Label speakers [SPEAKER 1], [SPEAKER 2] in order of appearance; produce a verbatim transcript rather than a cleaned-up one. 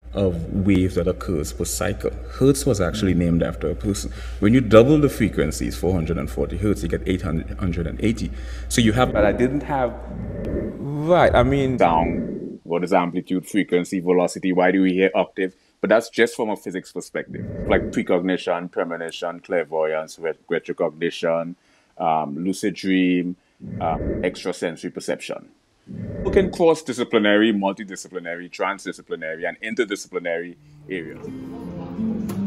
[SPEAKER 1] of wave that occurs per cycle. Hertz was actually named after a person. When you double the frequencies, four hundred forty hertz, you get eight hundred eighty. So you have...
[SPEAKER 2] But I didn't have... Right, I mean... Sound, what is amplitude, frequency, velocity, why do we hear octave? But that's just from a physics perspective. Like precognition, premonition, clairvoyance, ret retrocognition, um, lucid dream, um, extrasensory perception. You can cross-disciplinary, multidisciplinary, transdisciplinary, and interdisciplinary areas.